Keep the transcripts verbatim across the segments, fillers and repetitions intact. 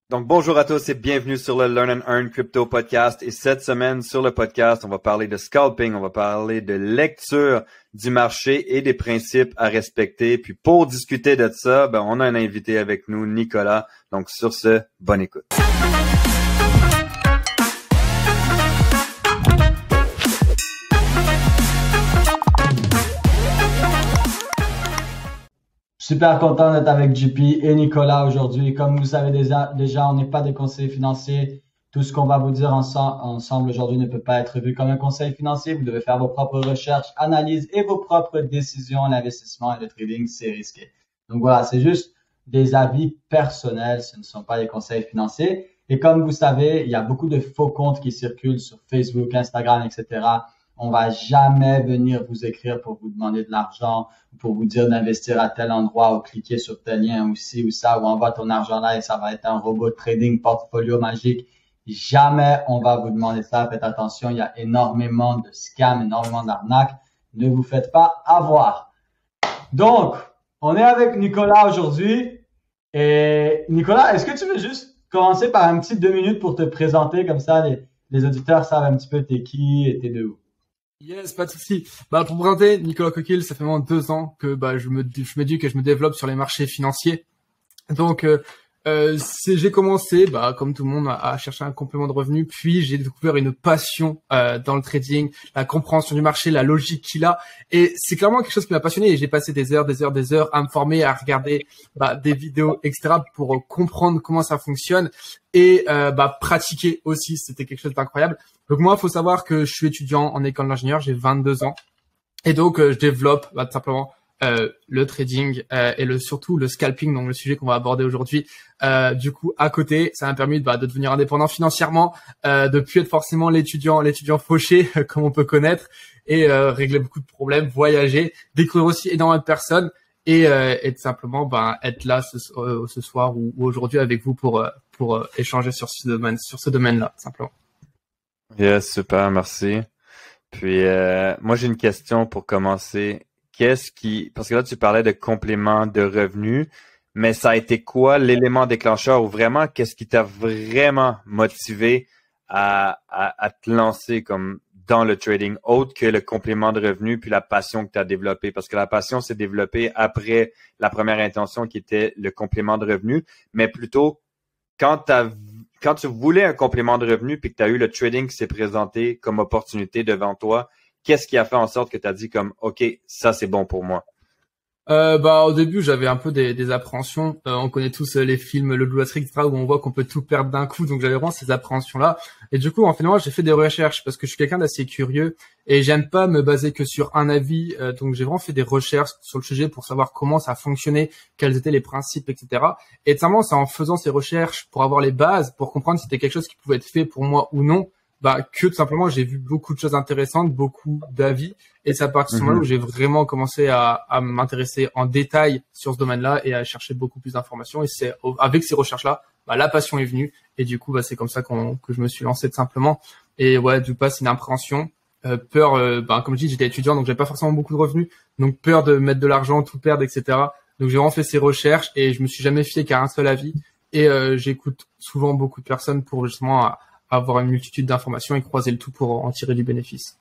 Donc, bonjour à tous et bienvenue sur le Learn and Earn Crypto Podcast. Et cette semaine, sur le podcast, on va parler de scalping, on va parler de lecture du marché et des principes à respecter. Puis, pour discuter de ça, ben, on a un invité avec nous, Nicolas. Donc, sur ce, bonne écoute. Super content d'être avec J P et Nicolas aujourd'hui. Comme vous savez déjà, déjà on n'est pas des conseillers financiers. Tout ce qu'on va vous dire ensemble, ensemble aujourd'hui ne peut pas être vu comme un conseil financier. Vous devez faire vos propres recherches, analyses et vos propres décisions. L'investissement et le trading, c'est risqué. Donc voilà, c'est juste des avis personnels. Ce ne sont pas des conseils financiers. Et comme vous savez, il y a beaucoup de faux comptes qui circulent sur Facebook, Instagram, et cetera. On va jamais venir vous écrire pour vous demander de l'argent, pour vous dire d'investir à tel endroit ou cliquer sur tel lien ou ci ou ça, ou envoie ton argent là et ça va être un robot de trading portfolio magique. Jamais on va vous demander ça. Faites attention, il y a énormément de scams, énormément d'arnaques. Ne vous faites pas avoir. Donc, on est avec Nicolas aujourd'hui. Et Nicolas, est-ce que tu veux juste commencer par un petit deux minutes pour te présenter, comme ça les, les auditeurs savent un petit peu t'es qui et t'es de où? Yes, pas de souci. Bah, pour me présenter, Nicolas Coquille, ça fait vraiment deux ans que bah je me je me dis que je me développe sur les marchés financiers. Donc euh, euh c'est, j'ai commencé, bah comme tout le monde, à, à chercher un complément de revenu. Puis j'ai découvert une passion euh, dans le trading, la compréhension du marché, la logique qu'il a. Et c'est clairement quelque chose qui m'a passionné. Et j'ai passé des heures, des heures, des heures à me former, à regarder bah, des vidéos, et cetera pour euh, comprendre comment ça fonctionne et euh, bah pratiquer aussi. C'était quelque chose d'incroyable. Donc moi, il faut savoir que je suis étudiant en école d'ingénieur, j'ai vingt-deux ans. Et donc, euh, je développe bah, tout simplement euh, le trading euh, et le surtout le scalping, donc le sujet qu'on va aborder aujourd'hui. Euh, du coup, à côté, ça m'a permis bah, de devenir indépendant financièrement, euh, de plus être forcément l'étudiant l'étudiant fauché, comme on peut connaître, et euh, régler beaucoup de problèmes, voyager, découvrir aussi énormément de personnes et, euh, et tout simplement bah, être là ce, euh, ce soir ou, ou aujourd'hui avec vous pour, euh, pour euh, échanger sur ce domaine, sur ce domaine-là, simplement. Yes, super, merci. Puis, euh, moi, j'ai une question pour commencer. Qu'est-ce qui, parce que là, tu parlais de complément de revenus, mais ça a été quoi l'élément déclencheur ou vraiment, qu'est-ce qui t'a vraiment motivé à, à, à te lancer comme dans le trading, autre que le complément de revenus puis la passion que tu as développée? Parce que la passion s'est développée après la première intention qui était le complément de revenus, mais plutôt quand tu as Quand tu voulais un complément de revenu puis que tu as eu le trading qui s'est présenté comme opportunité devant toi, qu'est-ce qui a fait en sorte que tu as dit comme OK, ça c'est bon pour moi? Euh, bah au début j'avais un peu des, des appréhensions. Euh, on connaît tous les films Le Blue Wall Street, et cetera où on voit qu'on peut tout perdre d'un coup, donc j'avais vraiment ces appréhensions là. Et du coup en finalement j'ai fait des recherches parce que je suis quelqu'un d'assez curieux et j'aime pas me baser que sur un avis. Euh, donc j'ai vraiment fait des recherches sur le sujet pour savoir comment ça fonctionnait, quels étaient les principes, et cetera. Et simplement c'est en faisant ces recherches pour avoir les bases, pour comprendre si c'était quelque chose qui pouvait être fait pour moi ou non, bah que tout simplement j'ai vu beaucoup de choses intéressantes, beaucoup d'avis, et c'est à partir de ce moment-là où j'ai vraiment commencé à, à m'intéresser en détail sur ce domaine-là et à chercher beaucoup plus d'informations. Et c'est avec ces recherches-là, bah la passion est venue et du coup bah c'est comme ça qu'on que je me suis lancé tout simplement. Et ouais, du coup c'est une appréhension, euh, peur. Euh, bah comme je dis, j'étais étudiant donc j'avais pas forcément beaucoup de revenus, donc peur de mettre de l'argent, tout perdre, et cetera. Donc j'ai vraiment fait ces recherches et je me suis jamais fié qu'à un seul avis. Et euh, j'écoute souvent beaucoup de personnes pour justement à, avoir une multitude d'informations et croiser le tout pour en tirer du bénéfice.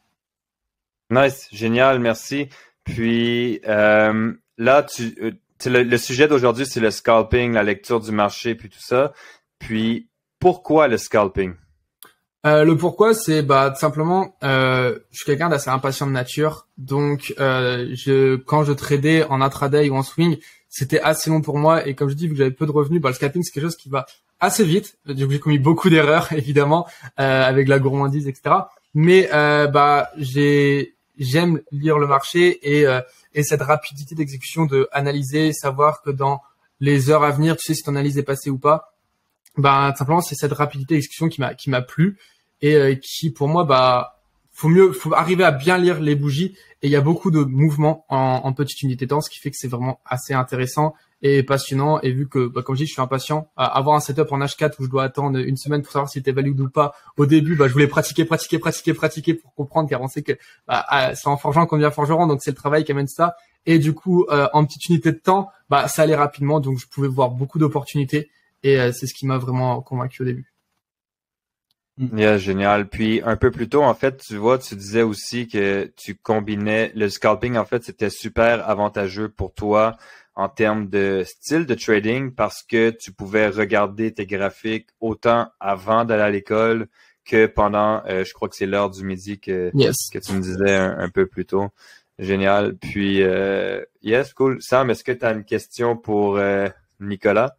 Nice, génial, merci. Puis euh, là, tu, euh, le, le sujet d'aujourd'hui, c'est le scalping, la lecture du marché, puis tout ça. Puis pourquoi le scalping? Euh, le pourquoi, c'est bah tout simplement, euh, je suis quelqu'un d'assez impatient de nature, donc euh, je quand je tradais en intraday ou en swing, c'était assez long pour moi et comme je dis, vu que j'avais peu de revenus, bah le scalping c'est quelque chose qui va assez vite. Donc j'ai commis beaucoup d'erreurs évidemment euh, avec la gourmandise, et cetera. Mais euh, bah j'ai j'aime lire le marché et euh, et cette rapidité d'exécution, de analyser, savoir que dans les heures à venir, tu sais si ton analyse est passée ou pas. Bah simplement c'est cette rapidité d'exécution qui m'a qui m'a plu et euh, qui pour moi bah faut mieux faut arriver à bien lire les bougies et il y a beaucoup de mouvements en, en petite unité de temps, ce qui fait que c'est vraiment assez intéressant et passionnant. Et vu que bah, comme je dis je suis impatient à avoir un setup en H quatre où je dois attendre une semaine pour savoir s'il était valide ou pas, au début bah je voulais pratiquer pratiquer pratiquer pratiquer pour comprendre, car on sait que bah, c'est en forgeant qu'on devient forgeron, donc c'est le travail qui amène ça. Et du coup euh, en petite unité de temps bah ça allait rapidement, donc je pouvais voir beaucoup d'opportunités Et euh, c'est ce qui m'a vraiment convaincu au début. Yeah, génial. Puis un peu plus tôt, en fait, tu vois, tu disais aussi que tu combinais le scalping, en fait, c'était super avantageux pour toi en termes de style de trading parce que tu pouvais regarder tes graphiques autant avant d'aller à l'école que pendant, euh, je crois que c'est l'heure du midi que, Yes. que tu me disais un, un peu plus tôt. Génial. Puis, euh, yes, cool. Sam, est-ce que tu as une question pour euh, Nicolas?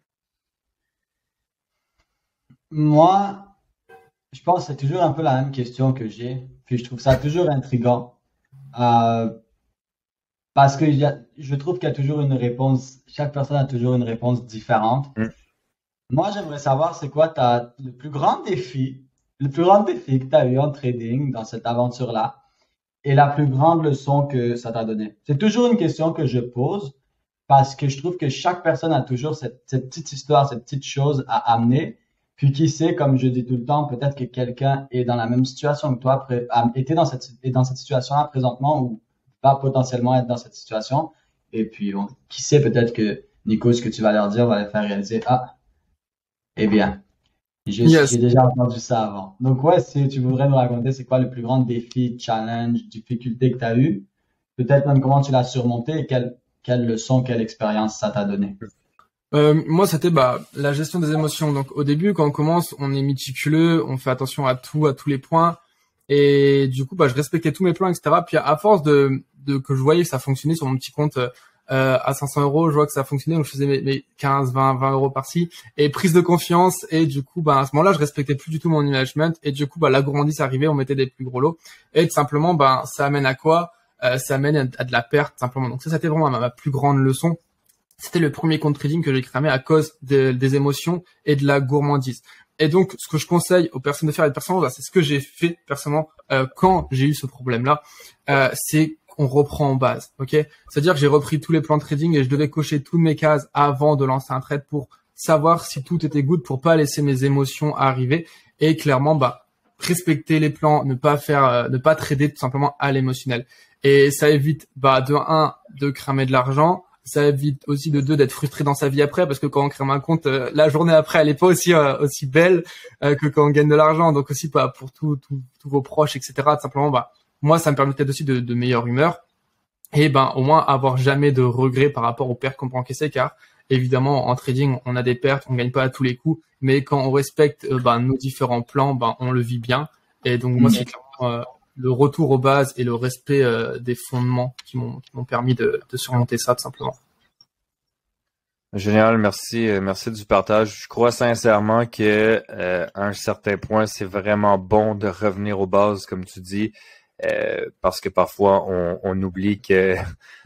Moi, je pense que c'est toujours un peu la même question que j'ai. Puis je trouve ça toujours intriguant. Euh, parce que il y a, je trouve qu'il y a toujours une réponse. Chaque personne a toujours une réponse différente. Mm. Moi, j'aimerais savoir c'est quoi ta, le plus grand défi, le plus grand défi que tu as eu en trading dans cette aventure-là et la plus grande leçon que ça t'a donné. C'est toujours une question que je pose parce que je trouve que chaque personne a toujours cette, cette petite histoire, cette petite chose à amener. Puis qui sait, comme je dis tout le temps, peut-être que quelqu'un est dans la même situation que toi, a été dans cette, est dans cette situation-là présentement ou va potentiellement être dans cette situation. Et puis, bon, qui sait, peut-être que Nico, ce que tu vas leur dire va les faire réaliser, ah, eh bien, j'ai Yes. j'ai déjà entendu ça avant. Donc, ouais, si tu voudrais nous raconter, c'est quoi le plus grand défi, challenge, difficulté que tu as eu, peut-être même comment tu l'as surmonté et quelle, quelle leçon, quelle expérience ça t'a donné. Euh, moi, c'était bah la gestion des émotions. Donc, au début, quand on commence, on est méticuleux, on fait attention à tout, à tous les points, et du coup, bah, je respectais tous mes plans, et cetera. Puis, à force de, de que je voyais que ça fonctionnait sur mon petit compte euh, à cinq cents euros, je vois que ça fonctionnait, donc je faisais mes, mes quinze, vingt, vingt euros par-ci, et prise de confiance. Et du coup, bah, à ce moment-là, je respectais plus du tout mon management, et du coup, bah, la gourmandise arrivait, on mettait des plus gros lots, et tout simplement, bah, ça amène à quoi euh, Ça amène à, à de la perte, simplement. Donc ça, c'était vraiment ma, ma plus grande leçon. C'était le premier compte trading que j'ai cramé à cause de, des émotions et de la gourmandise. Et donc, ce que je conseille aux personnes de faire, et personnellement, c'est ce que j'ai fait personnellement euh, quand j'ai eu ce problème-là, euh, c'est qu'on reprend en base, ok. C'est-à-dire que j'ai repris tous les plans de trading et je devais cocher toutes mes cases avant de lancer un trade pour savoir si tout était good, pour pas laisser mes émotions arriver et clairement, bah, respecter les plans, ne pas faire, euh, ne pas trader tout simplement à l'émotionnel. Et ça évite, bah, de un, de cramer de l'argent. Ça évite aussi de deux d'être frustré dans sa vie après parce que quand on crée un compte, euh, la journée après elle est pas aussi euh, aussi belle euh, que quand on gagne de l'argent. Donc aussi pas pour tous tout, tous vos proches, et cetera. Simplement, bah moi ça me permettait aussi de, de meilleure humeur et ben au moins avoir jamais de regrets par rapport aux pertes qu'on peut encaisser, car évidemment en trading on a des pertes, on gagne pas à tous les coups, mais quand on respecte euh, ben nos différents plans, ben on le vit bien. Et donc moi c'est clairement euh, le retour aux bases et le respect euh, des fondements qui m'ont qui m'ont permis de, de surmonter ça tout simplement. Génial, merci, merci du partage. Je crois sincèrement que euh, à un certain point, c'est vraiment bon de revenir aux bases, comme tu dis, euh, parce que parfois on, on oublie que,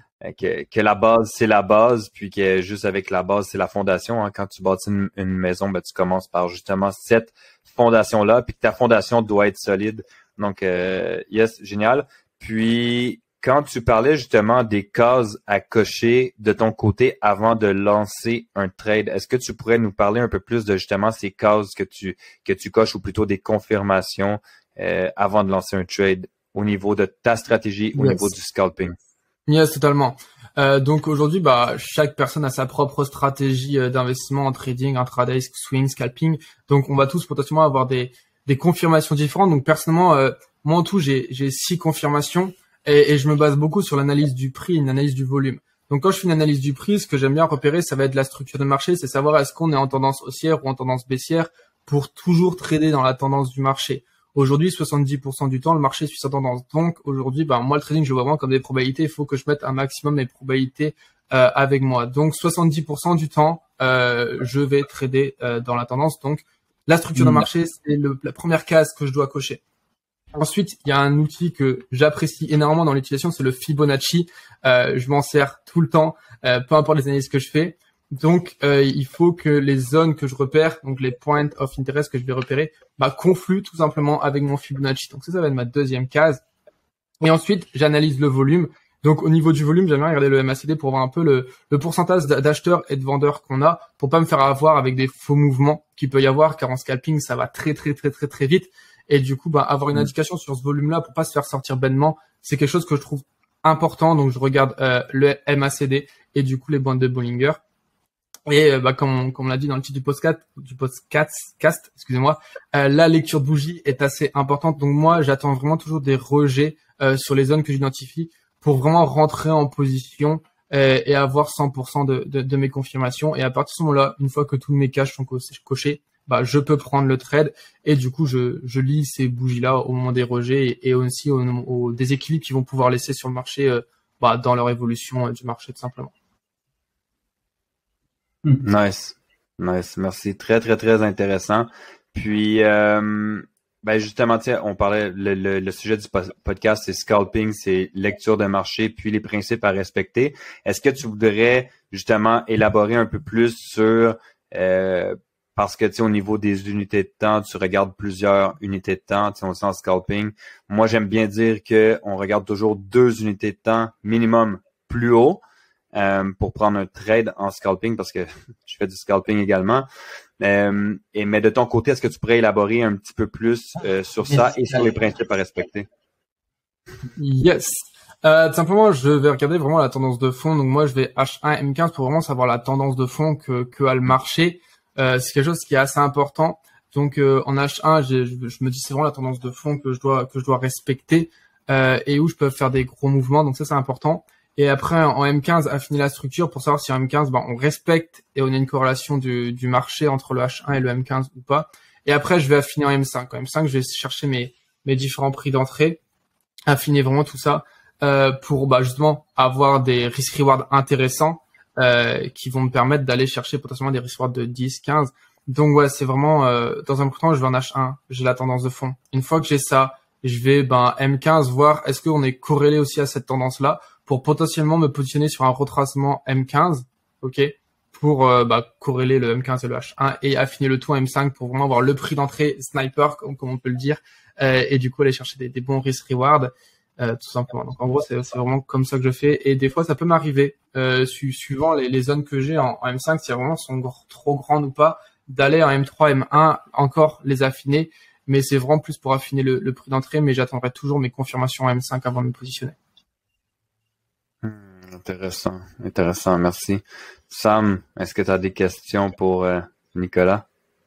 que que la base c'est la base, puis que juste avec la base c'est la fondation. Hein. Quand tu bâtis une, une maison, ben tu commences par justement cette fondation-là, puis que ta fondation doit être solide. Donc, euh, yes, génial. Puis, quand tu parlais justement des cases à cocher de ton côté avant de lancer un trade, est-ce que tu pourrais nous parler un peu plus de justement ces cases que tu que tu coches ou plutôt des confirmations euh, avant de lancer un trade au niveau de ta stratégie, au Yes. niveau du scalping? Yes, totalement. Euh, donc aujourd'hui, bah chaque personne a sa propre stratégie euh, d'investissement en trading, intraday, swing, scalping. Donc on va tous potentiellement avoir des des confirmations différentes. Donc personnellement, euh, moi en tout, j'ai j'ai six confirmations et, et je me base beaucoup sur l'analyse du prix et une analyse du volume. Donc quand je fais une analyse du prix, ce que j'aime bien repérer, ça va être la structure de marché, c'est savoir est-ce qu'on est en tendance haussière ou en tendance baissière pour toujours trader dans la tendance du marché. Aujourd'hui, soixante-dix pour cent du temps, le marché suit sa tendance. Donc aujourd'hui, ben moi le trading, je le vois vraiment comme des probabilités. Il faut que je mette un maximum mes probabilités euh, avec moi. Donc soixante-dix pour cent du temps, euh, je vais trader euh, dans la tendance. Donc la structure de marché, c'est le, la première case que je dois cocher. Ensuite, il y a un outil que j'apprécie énormément dans l'utilisation, c'est le Fibonacci. Euh, je m'en sers tout le temps, euh, peu importe les analyses que je fais. Donc, euh, il faut que les zones que je repère, donc les points of interest que je vais repérer, bah, confluent tout simplement avec mon Fibonacci. Donc ça, ça va être ma deuxième case. Et ensuite, j'analyse le volume. Donc, au niveau du volume, j'aime bien regarder le M A C D pour voir un peu le, le pourcentage d'acheteurs et de vendeurs qu'on a, pour pas me faire avoir avec des faux mouvements qu'il peut y avoir, car en scalping, ça va très, très, très, très, très vite. Et du coup, bah, avoir une indication sur ce volume-là pour pas se faire sortir bêtement, c'est quelque chose que je trouve important. Donc, je regarde euh, le M A C D et du coup les bandes de Bollinger. Et euh, bah, comme, comme on l'a dit dans le titre du podcast, du podcast, cast, excusez-moi, euh, la lecture de bougie est assez importante. Donc moi, j'attends vraiment toujours des rejets euh, sur les zones que j'identifie pour vraiment rentrer en position euh, et avoir cent pour cent de, de, de mes confirmations. Et à partir de ce moment-là, une fois que tous mes caches sont co- cochés, bah je peux prendre le trade et du coup je, je lis ces bougies-là au moment des rejets et, et aussi au, au déséquilibre qu'ils vont pouvoir laisser sur le marché euh, bah, dans leur évolution euh, du marché tout simplement. Nice. Nice. Merci. Très, très, très intéressant. Puis, euh, ben justement, tiens, on parlait, le, le, le sujet du podcast, c'est scalping, c'est lecture de marché, puis les principes à respecter. Est-ce que tu voudrais justement élaborer un peu plus sur, euh, parce que, tu sais, au niveau des unités de temps, tu regardes plusieurs unités de temps, tu sais, on sent scalping. Moi, j'aime bien dire que on regarde toujours deux unités de temps minimum plus haut. Euh, pour prendre un trade en scalping parce que je fais du scalping également. Euh, et mais de ton côté, est-ce que tu pourrais élaborer un petit peu plus euh, sur ça et sur les principes à respecter? Yes. Euh, tout simplement, je vais regarder vraiment la tendance de fond. Donc moi, je vais H un M quinze pour vraiment savoir la tendance de fond que, que a le marché. Euh, c'est quelque chose qui est assez important. Donc euh, en H un, je, je me dis c'est vraiment la tendance de fond que je dois que je dois respecter euh, et où je peux faire des gros mouvements. Donc ça, c'est important. Et après, en M quinze, affiner la structure pour savoir si en M quinze, ben, on respecte et on a une corrélation du, du marché entre le H un et le M quinze ou pas. Et après, je vais affiner en M cinq. En M cinq, je vais chercher mes, mes différents prix d'entrée, affiner vraiment tout ça euh, pour bah, justement avoir des risk-reward intéressants euh, qui vont me permettre d'aller chercher potentiellement des risk-reward de dix, quinze. Donc ouais, c'est vraiment, euh, dans un premier temps, je vais en H un, j'ai la tendance de fond. Une fois que j'ai ça, je vais ben M quinze voir est-ce qu'on est corrélé aussi à cette tendance-là pour potentiellement me positionner sur un retracement M quinze, ok, pour euh, bah, corréler le M quinze et le H un et affiner le tout en M cinq pour vraiment avoir le prix d'entrée sniper, comme, comme on peut le dire, euh, et du coup aller chercher des, des bons risk-reward, euh, tout simplement. Donc en gros, c'est, c'est vraiment comme ça que je fais. Et des fois, ça peut m'arriver, euh, su, suivant les, les zones que j'ai en, en M cinq, si vraiment sont gros, trop grandes ou pas, d'aller en M trois, M un, encore les affiner. Mais c'est vraiment plus pour affiner le, le prix d'entrée, mais j'attendrai toujours mes confirmations en M cinq avant de me positionner. Hmm, intéressant, intéressant, merci. Sam, est-ce que tu as des questions pour euh, Nicolas?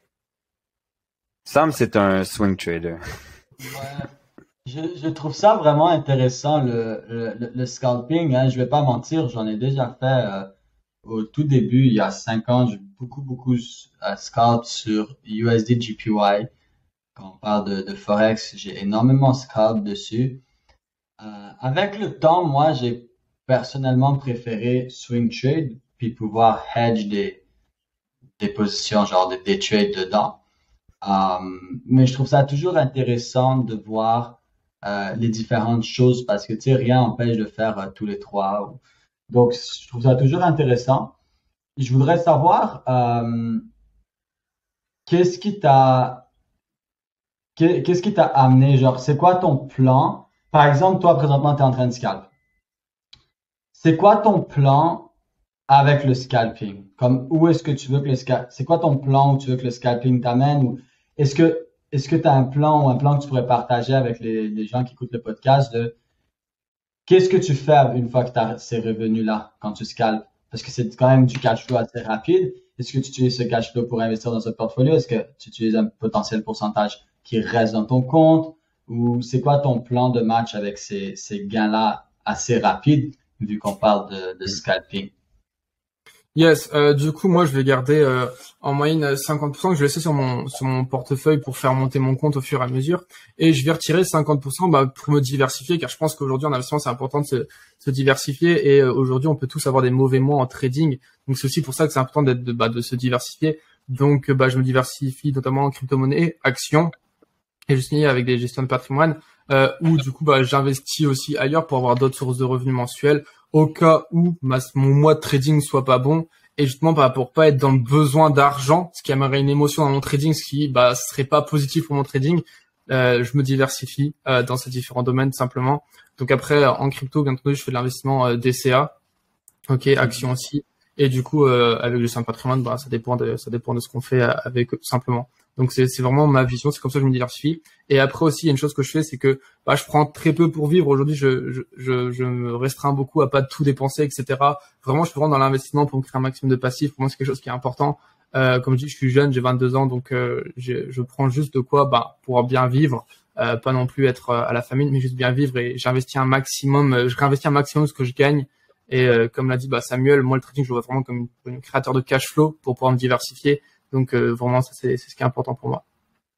Sam, c'est un swing trader. Ouais. Je, je trouve ça vraiment intéressant, le, le, le scalping. Hein. Je vais pas mentir, j'en ai déjà fait euh, au tout début, il y a cinq ans. J'ai beaucoup, beaucoup euh, scalp sur U S D J P Y. Quand on parle de, de Forex, j'ai énormément scalp dessus. Euh, avec le temps, moi, j'ai personnellement préféré swing trade puis pouvoir hedge des, des positions, genre des, des trades dedans. Um, mais je trouve ça toujours intéressant de voir euh, les différentes choses parce que tu sais, rien n'empêche de faire euh, tous les trois. Donc, je trouve ça toujours intéressant. Je voudrais savoir euh, qu'est-ce qui t'a qu'est-ce qui t'a amené, genre, c'est quoi ton plan? Par exemple, toi, présentement, tu es en train de scalp. C'est quoi ton plan avec le scalping? Comme, où est-ce que tu veux que le scalping, c'est quoi ton plan où tu veux que le scalping t'amène? Ou est-ce que, est-ce que tu as un plan ou un plan que tu pourrais partager avec les, les gens qui écoutent le podcast de qu'est-ce que tu fais une fois que tu as ces revenus-là quand tu scalpes? Parce que c'est quand même du cash flow assez rapide. Est-ce que tu utilises ce cash flow pour investir dans ce portfolio? Est-ce que tu utilises un potentiel pourcentage qui reste dans ton compte? Ou c'est quoi ton plan de match avec ces, ces gains-là assez rapides, vu qu'on parle de, de scalping? Yes, euh, du coup, moi, je vais garder euh, en moyenne cinquante pour cent que je vais laisser sur mon sur mon portefeuille pour faire monter mon compte au fur et à mesure, et je vais retirer cinquante pour cent bah, pour me diversifier, car je pense qu'aujourd'hui en investissement c'est important de se, se diversifier, et euh, aujourd'hui on peut tous avoir des mauvais mois en trading, donc c'est aussi pour ça que c'est important d'être de, bah, de se diversifier. Donc bah je me diversifie notamment en crypto-monnaie, actions, et je signe avec des gestions de patrimoine, euh, où du coup bah j'investis aussi ailleurs pour avoir d'autres sources de revenus mensuels au cas où ma, mon mois de trading soit pas bon, et justement bah, pour pas être dans le besoin d'argent, ce qui amènerait une émotion dans mon trading, ce qui bah serait pas positif pour mon trading. Euh, je me diversifie euh, dans ces différents domaines simplement. Donc après en crypto, bien entendu, je fais de l'investissement euh, D C A, ok, actions aussi, et du coup euh, avec le gestion de patrimoine, bah ça dépend de ça dépend de ce qu'on fait avec eux, simplement. Donc c'est c'est vraiment ma vision, c'est comme ça que je me diversifie. Et après aussi, il y a une chose que je fais, c'est que bah je prends très peu pour vivre. Aujourd'hui, je je je, je me restreins beaucoup à pas tout dépenser, et cetera. Vraiment, je suis vraiment dans l'investissement pour me créer un maximum de passif. Pour moi, c'est quelque chose qui est important. Euh, comme je dis, je suis jeune, j'ai vingt-deux ans, donc euh, je, je prends juste de quoi bah pouvoir bien vivre, euh, pas non plus être à la famine, mais juste bien vivre. Et j'investis un maximum, je réinvestis un maximum ce que je gagne. Et euh, comme l'a dit bah Samuel, moi le trading, je le vois vraiment comme un créateur de cash flow pour pouvoir me diversifier. Donc euh, vraiment, ça c'est c'est ce qui est important pour moi.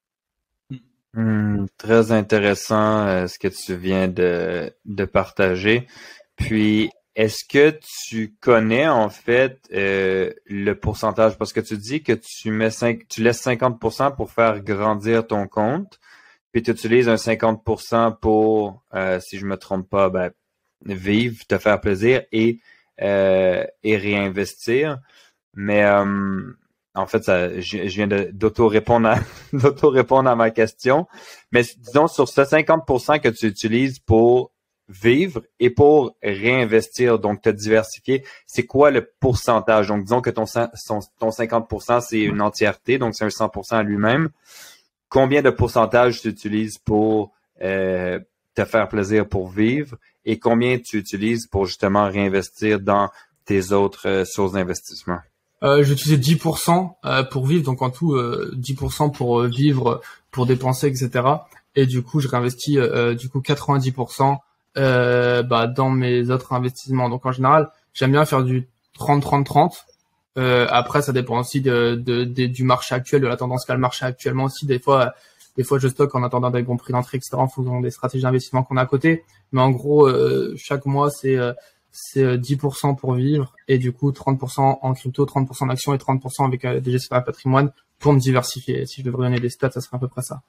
Hmm, très intéressant euh, ce que tu viens de de partager. Puis est-ce que tu connais en fait euh, le pourcentage parce que tu dis que tu mets cinq, tu laisses cinquante pour cent pour faire grandir ton compte, puis tu utilises un cinquante pour cent pour, euh, si je me trompe pas, ben, vivre, te faire plaisir et euh, et réinvestir. Mais euh, en fait, ça, je, je viens de, d'auto-répondre à, d'auto-répondre à ma question. Mais disons, sur ce cinquante pour cent que tu utilises pour vivre et pour réinvestir, donc te diversifier, c'est quoi le pourcentage? Donc, disons que ton, son, ton cinquante pour cent, c'est une entièreté, donc c'est un cent pour cent à lui-même. Combien de pourcentage tu utilises pour euh, te faire plaisir pour vivre et combien tu utilises pour justement réinvestir dans tes autres euh, sources d'investissement? Euh, j'utilisais dix pour cent euh, pour vivre, donc en tout euh, dix pour cent pour euh, vivre, pour dépenser, et cetera. Et du coup, je réinvestis euh, du coup quatre-vingt-dix pour cent euh, bah, dans mes autres investissements. Donc en général, j'aime bien faire du trente trente trente. Euh, après, ça dépend aussi de, de, de du marché actuel, de la tendance qu'a le marché actuellement aussi. Des fois, des fois, je stocke en attendant des bons prix d'entrée, et cetera. En fonction des stratégies d'investissement qu'on a à côté. Mais en gros, euh, chaque mois, c'est euh, c'est dix pour cent pour vivre et du coup trente pour cent en crypto, trente pour cent en actions et trente pour cent avec euh, des gestions de patrimoine pour me diversifier. Si je devrais donner des stats, ça serait à peu près ça.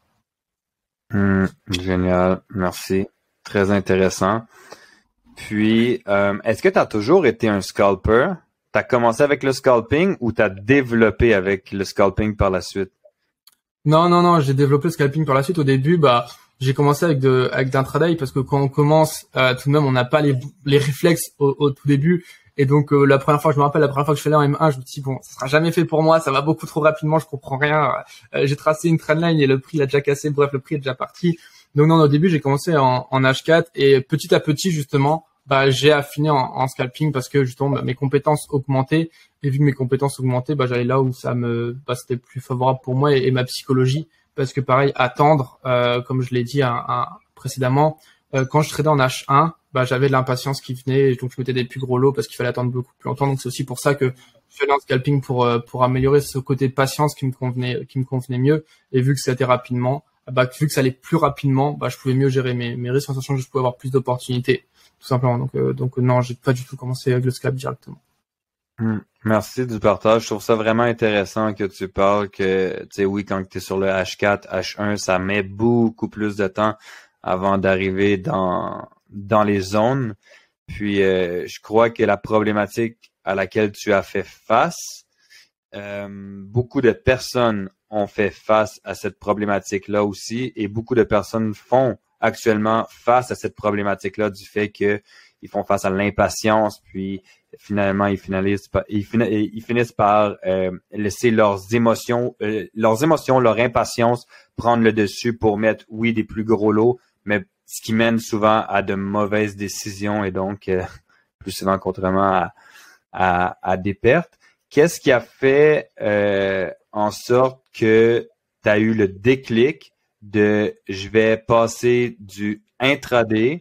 Mmh, génial, merci. Très intéressant. Puis, euh, est-ce que tu as toujours été un scalper? Tu as commencé avec le scalping ou tu as développé avec le scalping par la suite? Non, non, non, j'ai développé le scalping par la suite. Au début, bah, j'ai commencé avec de, avec d'intraday parce que quand on commence, euh, tout de même, on n'a pas les, les réflexes au, au tout début. Et donc, euh, la première fois, je me rappelle, la première fois que je suis allé en M un, je me dis, bon, ça sera jamais fait pour moi, ça va beaucoup trop rapidement, je comprends rien. Euh, j'ai tracé une trendline et le prix l'a déjà cassé, bref, le prix est déjà parti. Donc, non, au début, j'ai commencé en, en H quatre et petit à petit, justement, bah, j'ai affiné en, en scalping parce que, justement, bah, mes compétences augmentaient. Et vu que mes compétences augmentaient, bah, j'allais là où ça me, bah, c'était plus favorable pour moi et, et ma psychologie. Parce que pareil, attendre, euh, comme je l'ai dit un, un, précédemment, euh, quand je tradais en H un, bah, j'avais de l'impatience qui venait, et donc je mettais des plus gros lots parce qu'il fallait attendre beaucoup plus longtemps. Donc c'est aussi pour ça que je faisais un scalping pour euh, pour améliorer ce côté patience qui me convenait qui me convenait mieux. Et vu que ça allait rapidement, bah vu que ça allait plus rapidement, bah je pouvais mieux gérer mes mes risques en sachant que je pouvais avoir plus d'opportunités, tout simplement. Donc euh, donc non, j'ai pas du tout commencé avec le scalp directement. Mmh. Merci du partage. Je trouve ça vraiment intéressant que tu parles que, tu sais, oui, quand tu es sur le H quatre, H un, ça met beaucoup plus de temps avant d'arriver dans dans les zones. Puis, euh, je crois que la problématique à laquelle tu as fait face, euh, beaucoup de personnes ont fait face à cette problématique-là aussi et beaucoup de personnes font actuellement face à cette problématique-là du fait que ils font face à l'impatience, puis finalement ils finissent par, ils finissent, ils finissent par euh, laisser leurs émotions, euh, leurs émotions, leur impatience prendre le dessus pour mettre, oui, des plus gros lots, mais ce qui mène souvent à de mauvaises décisions et donc euh, plus souvent qu'autrement à, à, à des pertes. Qu'est-ce qui a fait euh, en sorte que tu as eu le déclic de je vais passer du intraday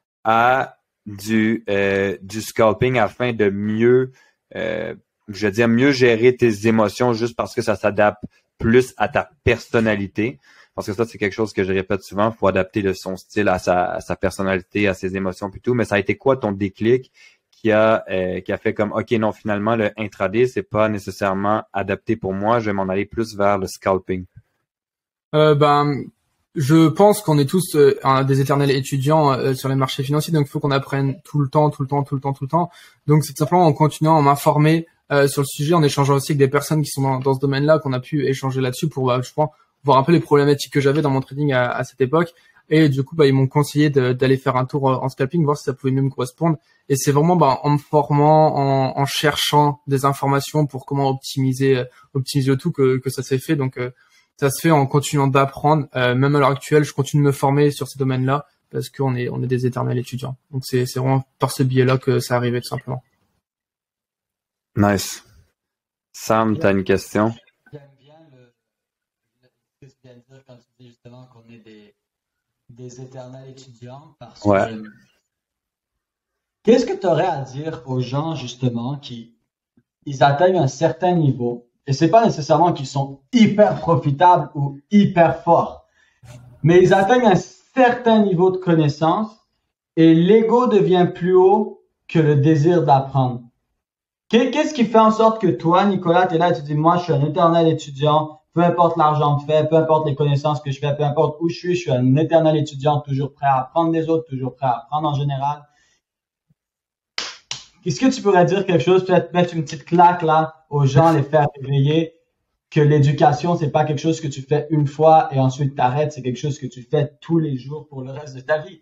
à du euh, du scalping afin de mieux euh, je veux dire mieux gérer tes émotions juste parce que ça s'adapte plus à ta personnalité, parce que ça c'est quelque chose que je répète souvent, il faut adapter de son style à sa à sa personnalité, à ses émotions plutôt. Mais ça a été quoi ton déclic qui a euh, qui a fait comme ok non, finalement le intraday c'est pas nécessairement adapté pour moi, je vais m'en aller plus vers le scalping? Euh, ben Je pense qu'on est tous euh, des éternels étudiants euh, sur les marchés financiers, donc il faut qu'on apprenne tout le temps, tout le temps, tout le temps, tout le temps. Donc c'est simplement en continuant à m'informer euh, sur le sujet, en échangeant aussi avec des personnes qui sont dans, dans ce domaine-là, qu'on a pu échanger là-dessus pour, bah, je pense, voir un peu les problématiques que j'avais dans mon trading à, à cette époque. Et du coup, bah, ils m'ont conseillé de, d'aller faire un tour en scalping, voir si ça pouvait mieux me correspondre. Et c'est vraiment bah, en me formant, en, en cherchant des informations pour comment optimiser, optimiser le tout que, que ça s'est fait. Donc euh, ça se fait en continuant d'apprendre. Euh, même à l'heure actuelle, je continue de me former sur ces domaines-là parce qu'on est on est des éternels étudiants. Donc c'est c'est vraiment par ce biais-là que ça arrivait tout simplement. Nice. Sam, t'as une question? J'aime bien le, ce que tu viens de dire quand tu dis justement qu'on est des, des éternels étudiants parce Ouais. que qu'est-ce que tu aurais à dire aux gens justement qui ils atteignent un certain niveau et c'est pas nécessairement qu'ils sont hyper profitables ou hyper forts, mais ils atteignent un certain niveau de connaissance et l'ego devient plus haut que le désir d'apprendre. Qu'est-ce qui fait en sorte que toi, Nicolas, tu es là et tu dis, moi, je suis un éternel étudiant, peu importe l'argent que je fais, peu importe les connaissances que je fais, peu importe où je suis, je suis un éternel étudiant, toujours prêt à apprendre des autres, toujours prêt à apprendre en général. Est-ce que tu pourrais dire quelque chose, peut-être mettre une petite claque là aux gens, les faire réveiller, que l'éducation, c'est pas quelque chose que tu fais une fois et ensuite t'arrêtes, c'est quelque chose que tu fais tous les jours pour le reste de ta vie?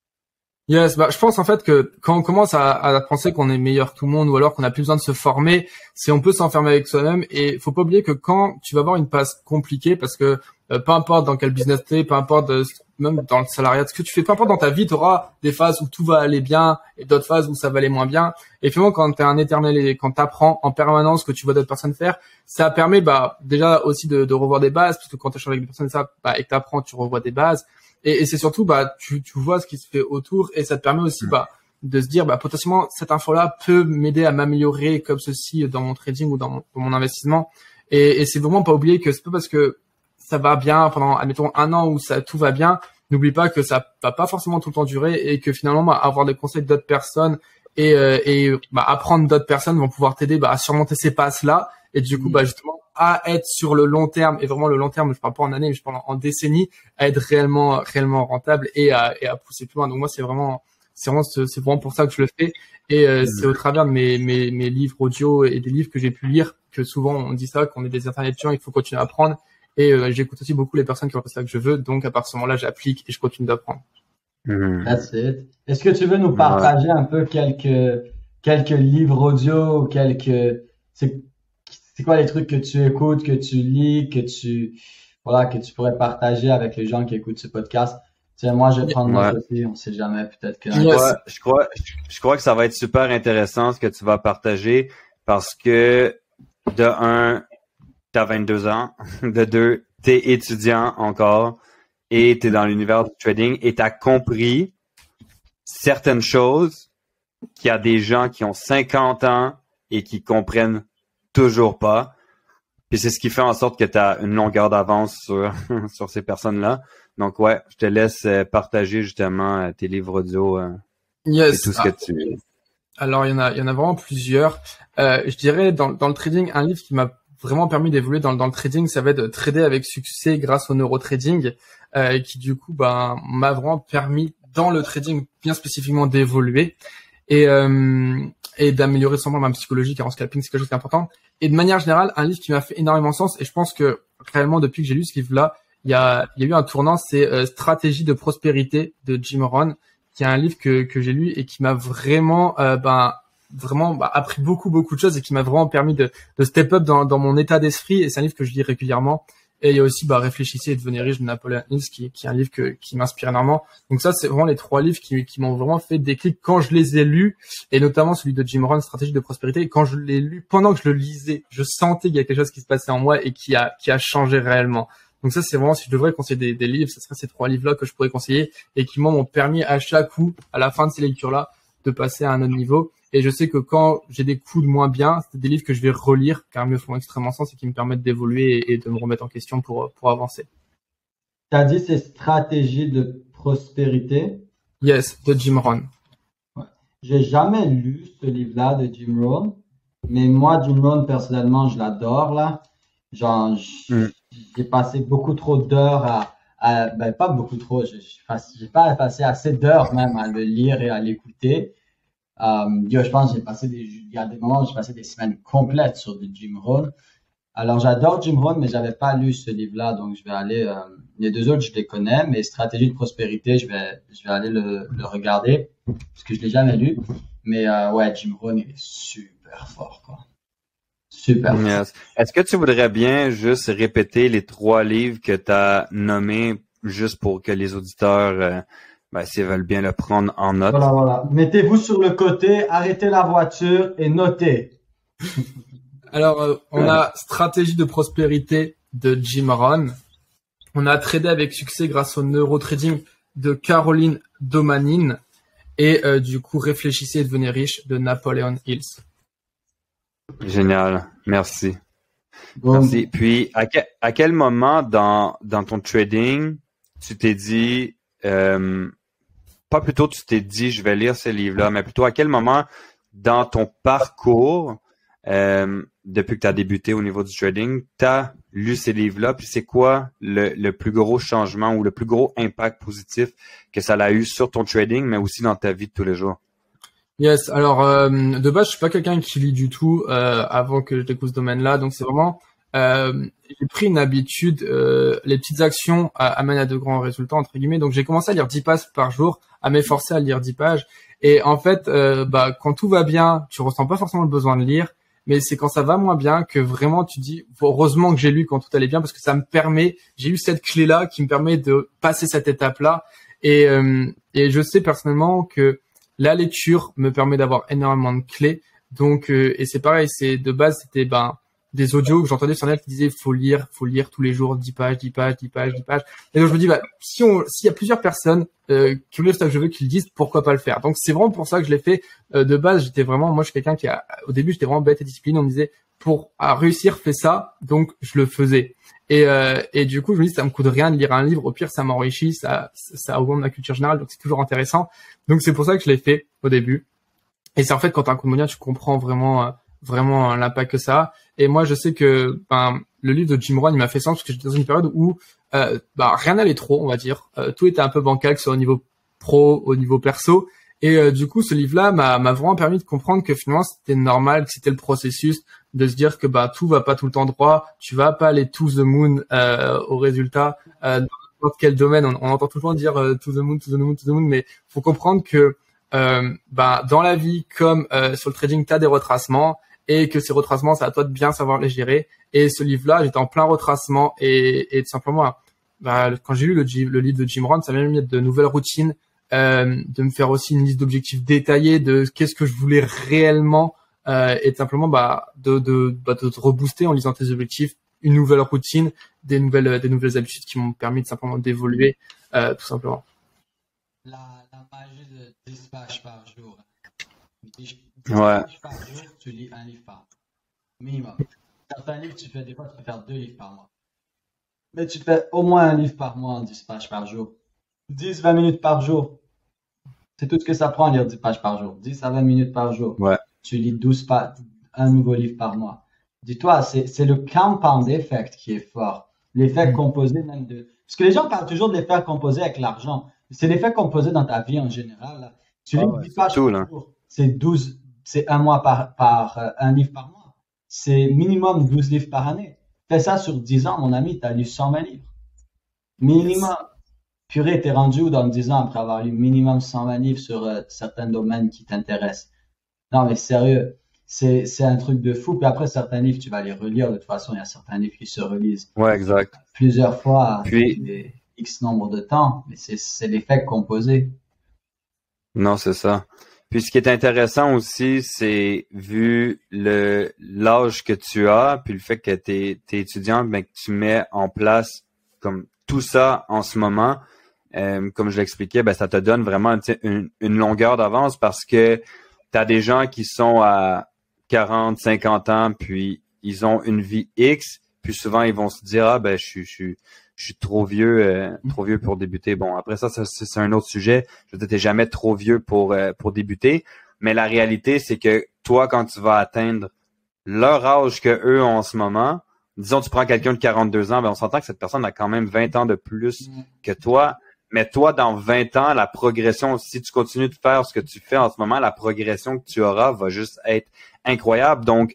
Yes, bah, je pense en fait que quand on commence à, à penser qu'on est meilleur que tout le monde ou alors qu'on n'a plus besoin de se former, c'est on peut s'enfermer avec soi-même et faut pas oublier que quand tu vas avoir une passe compliquée, parce que euh, peu importe dans quel business t'es, peu importe de, même dans le salariat, ce que tu fais, peu importe dans ta vie, tu auras des phases où tout va aller bien et d'autres phases où ça va aller moins bien. Et finalement, quand t'es un éternel et quand t'apprends en permanence que tu vois d'autres personnes faire, ça permet bah déjà aussi de, de revoir des bases, parce que quand tu échanges avec des personnes ça, bah, et que t'apprends, tu revois des bases. Et, et c'est surtout, bah, tu, tu vois ce qui se fait autour et ça te permet aussi, bah, de se dire, bah, potentiellement, cette info-là peut m'aider à m'améliorer comme ceci dans mon trading ou dans mon, dans mon investissement. Et, et c'est vraiment pas oublier que c'est pas parce que ça va bien pendant, admettons, un an où ça, tout va bien. N'oublie pas que ça va pas forcément tout le temps durer et que finalement, bah, avoir des conseils d'autres personnes et, euh, et, bah, apprendre d'autres personnes vont pouvoir t'aider, bah, à surmonter ces passes-là. Et du coup, bah, justement, à être sur le long terme, et vraiment le long terme, je parle pas en années, mais je parle en, en décennies, à être réellement, réellement rentable et à, et à pousser plus loin. Donc moi, c'est vraiment, c'est vraiment, c'est vraiment pour ça que je le fais. Et euh, c'est au travers de mes, mes, mes livres audio et des livres que j'ai pu lire que souvent on dit ça, qu'on est des éternels étudiants, il faut continuer à apprendre. Et euh, j'écoute aussi beaucoup les personnes qui ont fait ça que je veux. Donc à partir de ce moment-là, j'applique et je continue d'apprendre. Mm. That's it. Est-ce que tu veux nous partager un peu quelques, quelques livres audio ou quelques, c'est, c'est quoi les trucs que tu écoutes, que tu lis, que tu, voilà, que tu pourrais partager avec les gens qui écoutent ce podcast? Tiens, moi, je vais prendre Ouais. note aussi, on sait jamais, peut-être que. Je crois, je crois, je crois que ça va être super intéressant ce que tu vas partager parce que de un, t'as vingt-deux ans, de deux, t'es étudiant encore et t'es dans l'univers du trading et t'as compris certaines choses qu'il y a des gens qui ont cinquante ans et qui comprennent toujours pas. Puis c'est ce qui fait en sorte que tu as une longueur d'avance sur, sur ces personnes-là. Donc ouais, je te laisse partager justement tes livres audio euh, yes. et tout ce ah. que tu... Alors il y en a, il y en a vraiment plusieurs. Euh, je dirais dans, dans le trading, un livre qui m'a vraiment permis d'évoluer dans, dans le trading, ça va être de trader avec succès grâce au neurotrading, euh, qui du coup ben, m'a vraiment permis dans le trading bien spécifiquement d'évoluer et, euh, et d'améliorer sûrement ma psychologie, car en scalping c'est quelque chose d'important. Et de manière générale, un livre qui m'a fait énormément sens, et je pense que réellement depuis que j'ai lu ce livre-là, il y a, il y a eu un tournant, c'est euh, Stratégie de prospérité de Jim Rohn, qui est un livre que, que j'ai lu et qui m'a vraiment, euh, ben, vraiment bah, appris beaucoup, beaucoup de choses et qui m'a vraiment permis de, de step up dans, dans mon état d'esprit. Et c'est un livre que je lis régulièrement. Et il y a aussi bah, Réfléchissez et devenez riche de Napoleon Hill, qui, qui est un livre que, qui m'inspire énormément. Donc ça, c'est vraiment les trois livres qui, qui m'ont vraiment fait déclic quand je les ai lus, et notamment celui de Jim Rohn, Stratégie de prospérité. Et quand je l'ai lu, pendant que je le lisais, je sentais qu'il y a quelque chose qui se passait en moi et qui a, qui a changé réellement. Donc ça, c'est vraiment, si je devrais conseiller des, des livres, ce serait ces trois livres-là que je pourrais conseiller et qui m'ont permis à chaque coup, à la fin de ces lectures-là, de passer à un autre niveau. Et je sais que quand j'ai des coups de moins bien, c'est des livres que je vais relire car ils me font extrêmement sens et qui me permettent d'évoluer et, et de me remettre en question pour, pour avancer. Tu as dit c'est Stratégie de prospérité? Yes, de Jim Rohn. Ouais. J'ai jamais lu ce livre-là de Jim Rohn, mais moi, Jim Rohn, personnellement, je l'adore, là. Genre, mm. j'ai passé beaucoup trop d'heures à, à ben pas beaucoup trop, j'ai, j'ai pas passé assez d'heures même à le lire et à l'écouter. Um, yo, je pense que j'ai passé des, il y a des moments où j'ai passé des semaines complètes sur du Jim Rohn. Alors, j'adore Jim Rohn, mais j'avais pas lu ce livre-là, donc je vais aller, euh, les deux autres, je les connais, mais Stratégie de prospérité, je vais, je vais aller le, le regarder, parce que je l'ai jamais lu. Mais, euh, ouais, Jim Rohn, il est super fort, quoi. Super. Yes. Est-ce que tu voudrais bien juste répéter les trois livres que tu as nommés juste pour que les auditeurs, euh, ben, s'ils veulent bien le prendre en note? Voilà, voilà. Mettez-vous sur le côté, arrêtez la voiture et notez. Alors, euh, on a Stratégie de prospérité de Jim Rohn. On a Trader avec succès grâce au neurotrading de Caroline Domanin. Et euh, du coup, Réfléchissez et devenez riche de Napoleon Hills. Génial. Merci. Bon. Merci. Puis, à, que, à quel moment dans, dans ton trading, tu t'es dit, euh, pas plutôt tu t'es dit, je vais lire ces livres-là, mais plutôt à quel moment dans ton parcours, euh, depuis que tu as débuté au niveau du trading, tu as lu ces livres-là, puis c'est quoi le, le plus gros changement ou le plus gros impact positif que ça a eu sur ton trading, mais aussi dans ta vie de tous les jours? Yes, alors euh, de base, je suis pas quelqu'un qui lit du tout euh, avant que je découvre ce domaine-là, donc c'est vraiment, euh, j'ai pris une habitude, euh, les petites actions à, amènent à de grands résultats, entre guillemets, donc j'ai commencé à lire dix pages par jour, à m'efforcer à lire dix pages, et en fait, euh, bah quand tout va bien, tu ressens pas forcément le besoin de lire, mais c'est quand ça va moins bien que vraiment tu dis heureusement que j'ai lu quand tout allait bien parce que ça me permet, j'ai eu cette clé là qui me permet de passer cette étape là et euh, et je sais personnellement que la lecture me permet d'avoir énormément de clés donc euh, et c'est pareil, c'est de base c'était ben des audios que j'entendais sur net qui disaient faut lire, faut lire tous les jours dix pages, dix pages, dix pages, dix pages. Et donc je me dis bah si on s'il y a plusieurs personnes euh, qui ont lu ce que je veux qui le disent, pourquoi pas le faire. Donc c'est vraiment pour ça que je l'ai fait. Euh, de base, j'étais vraiment moi je suis quelqu'un qui a au début, j'étais vraiment bête et discipliné, on me disait pour à réussir, fais ça. Donc je le faisais. Et euh, et du coup, je me dis ça me coûte rien de lire un livre, au pire ça m'enrichit, ça ça augmente ma culture générale, donc c'est toujours intéressant. Donc c'est pour ça que je l'ai fait au début. Et c'est en fait quand t'as un coup de moyen, tu comprends vraiment euh, vraiment l'impact que ça a. Et moi, je sais que ben le livre de Jim Rohn, il m'a fait sens parce que j'étais dans une période où euh, ben, rien n'allait trop, on va dire. Euh, tout était un peu bancal, que ce soit au niveau pro, au niveau perso. Et euh, du coup, ce livre-là m'a, m'a vraiment permis de comprendre que finalement, c'était normal, que c'était le processus de se dire que bah tout va pas tout le temps droit, tu vas pas aller to the moon euh, au résultat euh, dans n'importe quel domaine. On, on entend toujours dire euh, to the moon, to the moon, to the moon, mais faut comprendre que euh, bah dans la vie comme euh, sur le trading, t'as des retracements. Et que ces retracements, c'est à toi de bien savoir les gérer. Et ce livre-là, j'étais en plein retracement et, et tout simplement, bah, quand j'ai lu le, le livre de Jim Rohn, ça m'a mis de nouvelles routines, euh, de me faire aussi une liste d'objectifs détaillés de qu'est-ce que je voulais réellement euh, et tout simplement bah, de, de, bah, de te rebooster en lisant tes objectifs, une nouvelle routine, des nouvelles, des nouvelles habitudes qui m'ont permis de simplement d'évoluer, euh, tout simplement. La, la magie de dix pages par jour. dix Ouais. pages par jour, tu lis un livre par mois. Minimum. Certains livres, tu fais des fois, tu peux faire deux livres par mois. Mais tu fais au moins un livre par mois en dix pages par jour. dix à vingt minutes par jour. C'est tout ce que ça prend à lire dix pages par jour. dix à vingt minutes par jour. Ouais. Tu lis douze pages, un nouveau livre par mois. Dis-toi, c'est, c'est le compound effect qui est fort. L'effet mmh. composé même de... Parce que les gens parlent toujours de l'effet composé avec l'argent. C'est l'effet composé dans ta vie en général. Là. Tu lis ah ouais, dix pages tout, par jour. C'est douze, c'est un mois par, par euh, un livre par mois. C'est minimum douze livres par année. Fais ça sur dix ans, mon ami, tu as lu cent vingt livres. Minimum. Purée, t'es rendu où dans dix ans après avoir lu minimum cent vingt livres sur euh, certains domaines qui t'intéressent? Non, mais sérieux, c'est, c'est un truc de fou. Puis après, certains livres, tu vas les relire. De toute façon, il y a certains livres qui se relisent. Ouais, exact. Plusieurs fois, Puis, des X nombre de temps. Mais c'est, c'est l'effet composé. Non, c'est ça. Puis ce qui est intéressant aussi, c'est vu le l'âge que tu as, puis le fait que tu es étudiante, mais que tu mets en place comme tout ça en ce moment, euh, comme je l'expliquais, ben ça te donne vraiment une, une longueur d'avance parce que tu as des gens qui sont à quarante, cinquante ans, puis ils ont une vie X, puis souvent ils vont se dire ah ben je suis je suis je suis trop vieux, euh, trop vieux pour débuter. Bon, après ça, ça c'est un autre sujet. Je veux dire, t'es jamais trop vieux pour euh, pour débuter. Mais la réalité, c'est que toi, quand tu vas atteindre leur âge que eux ont en ce moment, disons, tu prends quelqu'un de quarante-deux ans, ben on s'entend que cette personne a quand même vingt ans de plus que toi. Mais toi, dans vingt ans, la progression, si tu continues de faire ce que tu fais en ce moment, la progression que tu auras va juste être incroyable. Donc,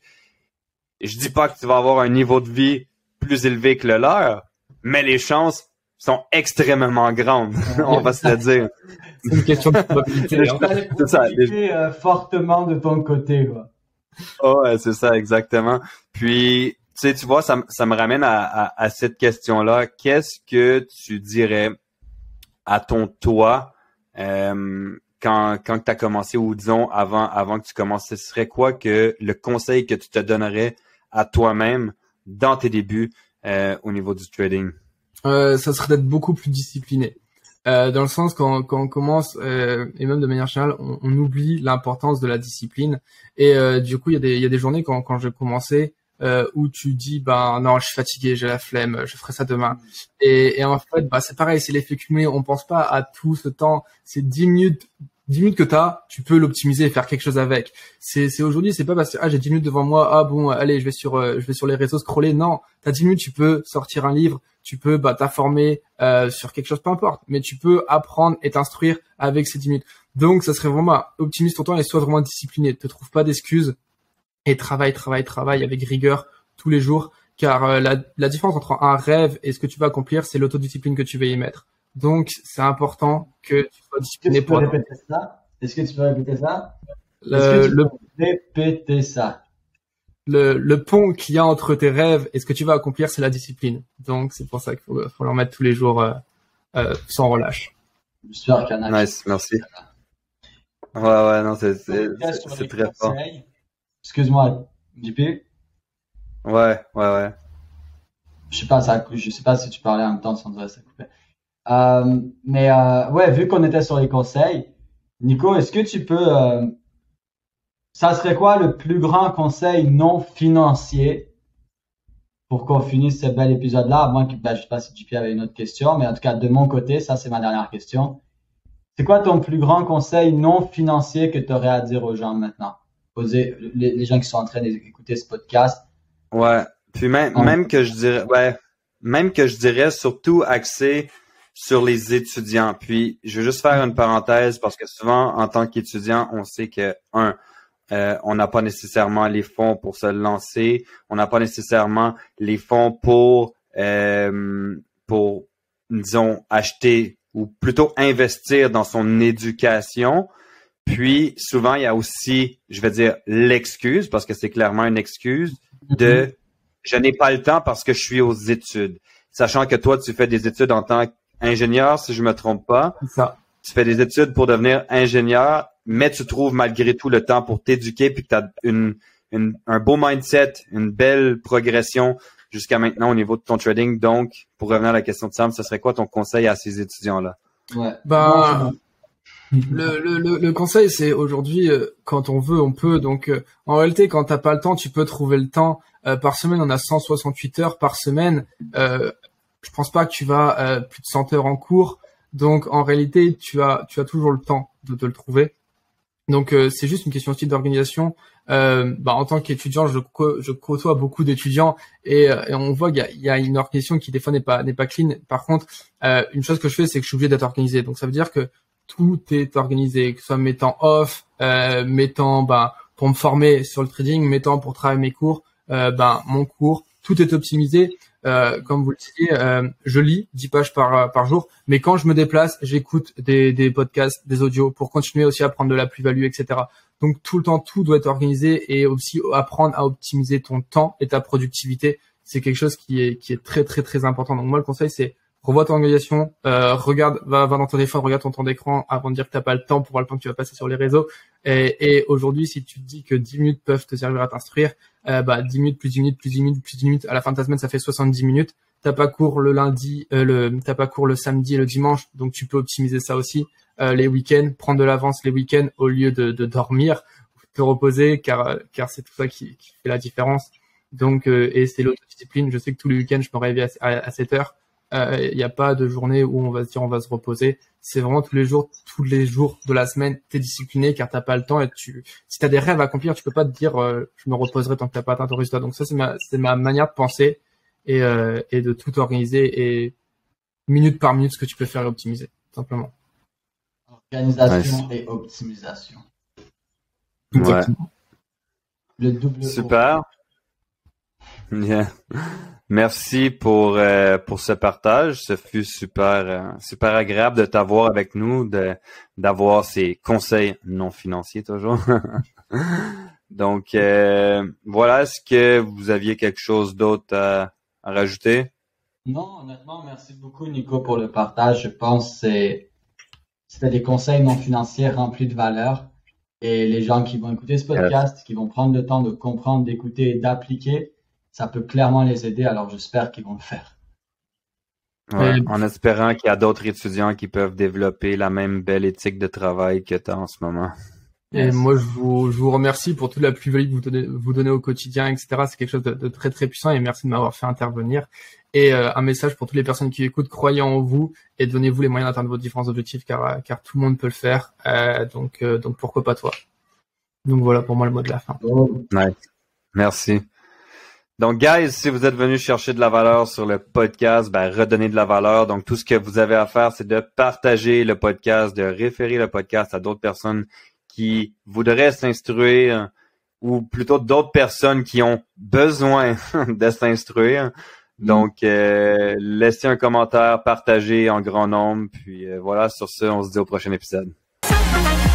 je dis pas que tu vas avoir un niveau de vie plus élevé que le leur, mais les chances sont extrêmement grandes, on va se le dire. C'est une question de probabilité. Hein. C'est ça. Les... Euh, fortement de ton côté, quoi. Oh, ouais, c'est ça, exactement. Puis, tu sais, tu vois, ça, m- ça me ramène à, à, à cette question-là. Qu'est-ce que tu dirais à ton toi euh, quand, quand tu as commencé, ou disons avant, avant que tu commences, ce serait quoi que le conseil que tu te donnerais à toi-même dans tes débuts euh, au niveau du trading? Euh, ça serait d'être beaucoup plus discipliné. Euh, dans le sens quand, quand on commence, euh, et même de manière générale, on, on oublie l'importance de la discipline. Et euh, du coup, il y a des, il y a des journées quand, quand j'ai commencé euh, où tu dis, ben non, je suis fatigué, j'ai la flemme, je ferai ça demain. Et, et en fait, bah c'est pareil, c'est l'effet cumulé. On pense pas à tout ce temps. C'est dix minutes, dix minutes que t'as, tu peux l'optimiser et faire quelque chose avec. C'est, c'est aujourd'hui, c'est pas parce que ah j'ai dix minutes devant moi, ah bon, allez, je vais sur, euh, je vais sur les réseaux scroller. Non, t'as dix minutes, tu peux sortir un livre. Tu peux bah, t'informer euh, sur quelque chose, peu importe, mais tu peux apprendre et t'instruire avec ces dix minutes. Donc, ça serait vraiment optimise ton temps et sois vraiment discipliné. Ne te trouve pas d'excuses et travaille, travaille, travaille avec rigueur tous les jours, car euh, la, la différence entre un rêve et ce que tu vas accomplir, c'est l'autodiscipline que tu vas y mettre. Donc, c'est important que tu sois Est-ce que discipliné tu peux pour répéter ça? Est-ce que tu peux répéter ça? Est-ce le, que tu le, peux répéter ça? le, le pont qu'il y a entre tes rêves et ce que tu vas accomplir, c'est la discipline. Donc, c'est pour ça qu'il faut, faut leur mettre tous les jours euh, euh, sans relâche. J'espère qu'il y en a qui- Nice, merci. Ouais, ouais, non, c'est c'est- Podcast c'est- sur c'est les très fort. conseils. Excuse-moi, J P. Ouais, ouais, ouais. Je sais pas, ça, a cou- je sais pas si tu parlais en même temps sans doute ça coupait. Euh, mais euh, ouais, vu qu'on était sur les conseils, Nico, est-ce que tu peux, euh, ça serait quoi le plus grand conseil non financier pour qu'on finisse ce bel épisode-là? À moins que, ben, je sais pas si J P avait une autre question, mais en tout cas de mon côté, ça c'est ma dernière question. C'est quoi ton plus grand conseil non financier que tu aurais à dire aux gens maintenant? Poser les, les gens qui sont en train d'écouter ce podcast. Ouais. Puis même, En- même que je dirais, ouais, même que je dirais surtout axé sur les étudiants. Puis je veux juste faire une parenthèse parce que souvent, en tant qu'étudiant, on sait que, un, euh, on n'a pas nécessairement les fonds pour se lancer. On n'a pas nécessairement les fonds pour, euh, pour, disons, acheter ou plutôt investir dans son éducation. Puis souvent, il y a aussi, je vais dire, l'excuse, parce que c'est clairement une excuse, de je n'ai pas le temps parce que je suis aux études. Sachant que toi, tu fais des études en tant qu'ingénieur, si je me trompe pas. C'est ça. Tu fais des études pour devenir ingénieur, mais tu trouves malgré tout le temps pour t'éduquer, puis que tu as une, une, un beau mindset, une belle progression jusqu'à maintenant au niveau de ton trading. Donc, pour revenir à la question de Sam, ce serait quoi ton conseil à ces étudiants-là? Ouais. Ben, Non, Le, le, le, le conseil, c'est aujourd'hui, euh, quand on veut, on peut. Donc, euh, en réalité, quand t'as pas le temps, tu peux trouver le temps. Euh, par semaine, on a cent soixante-huit heures par semaine. Euh, je pense pas que tu vas euh, plus de cent heures en cours. Donc, en réalité, tu as, tu as toujours le temps de te le trouver. Donc, euh, c'est juste une question aussi d'organisation. Euh, bah, en tant qu'étudiant, je, co- je côtoie beaucoup d'étudiants et, euh, et on voit qu'il y a, il y a une organisation qui des fois n'est pas n'est pas clean. Par contre, euh, une chose que je fais, c'est que je suis obligé d'être organisé. Donc, ça veut dire que tout est organisé, que ce soit mes temps off, euh, mes temps ben, pour me former sur le trading, mes temps pour travailler mes cours, euh, ben mon cours, tout est optimisé. Euh, comme vous le disiez, euh, je lis dix pages par par jour, mais quand je me déplace, j'écoute des, des podcasts, des audios pour continuer aussi à prendre de la plus-value, et cetera. Donc tout le temps, tout doit être organisé et aussi apprendre à optimiser ton temps et ta productivité. C'est quelque chose qui est qui est très très très important. Donc moi, le conseil, c'est revois ton organisation, euh, regarde, va, va dans ton téléphone, regarde ton temps d'écran avant de dire que t'as pas le temps pour voir le temps que tu vas passer sur les réseaux. Et, et aujourd'hui, si tu te dis que dix minutes peuvent te servir à t'instruire, euh, bah dix minutes plus dix minutes plus dix minutes plus dix minutes, à la fin de ta semaine, ça fait soixante-dix minutes. T'as pas cours le lundi, euh, le t'as pas cours le samedi et le dimanche, donc tu peux optimiser ça aussi. Euh, les week-ends, prendre de l'avance les week-ends au lieu de, de dormir, te reposer, car car c'est tout ça qui, qui fait la différence. Donc euh, et c'est l'autodiscipline. Je sais que tous les week-ends, je me réveille à, à, à sept heures. Il euh, n'y a pas de journée où on va se dire on va se reposer. C'est vraiment tous les jours, tous les jours de la semaine, t'es discipliné car t'as pas le temps et tu, si t'as des rêves à accomplir, tu peux pas te dire euh, je me reposerai tant que t'as pas atteint ton résultat. Donc ça c'est ma, c'est ma manière de penser et et, euh, et de tout organiser et minute par minute ce que tu peux faire et optimiser, simplement. Organisation nice. Et optimisation. Ouais. Le double. Super. Yeah. Merci pour euh, pour ce partage. Ce fut super euh, super agréable de t'avoir avec nous, de d'avoir ces conseils non financiers toujours. Donc, euh, voilà, est-ce que vous aviez quelque chose d'autre à, à rajouter? Non, honnêtement, merci beaucoup, Nico, pour le partage. Je pense que c'est, c'était des conseils non financiers remplis de valeur. Et les gens qui vont écouter ce podcast, qui vont prendre le temps de comprendre, d'écouter et d'appliquer, ça peut clairement les aider. Alors, j'espère qu'ils vont le faire. Ouais, en espérant qu'il y a d'autres étudiants qui peuvent développer la même belle éthique de travail que tu as en ce moment. Et yes. Moi, je vous, je vous remercie pour toute la plus-value que vous donnez, vous donnez au quotidien, et cetera. C'est quelque chose de, de très, très puissant et merci de m'avoir fait intervenir. Et euh, un message pour toutes les personnes qui écoutent, croyez en vous et donnez-vous les moyens d'atteindre vos différents objectifs car, car tout le monde peut le faire. Euh, donc, euh, donc pourquoi pas toi? Donc voilà pour moi le mot de la fin. Nice. Merci. Donc, guys, si vous êtes venus chercher de la valeur sur le podcast, ben, redonnez de la valeur. Donc, tout ce que vous avez à faire, c'est de partager le podcast, de référer le podcast à d'autres personnes qui voudraient s'instruire ou plutôt d'autres personnes qui ont besoin de s'instruire. Donc, euh, laissez un commentaire, partagez en grand nombre. Puis euh, voilà, sur ce, on se dit au prochain épisode.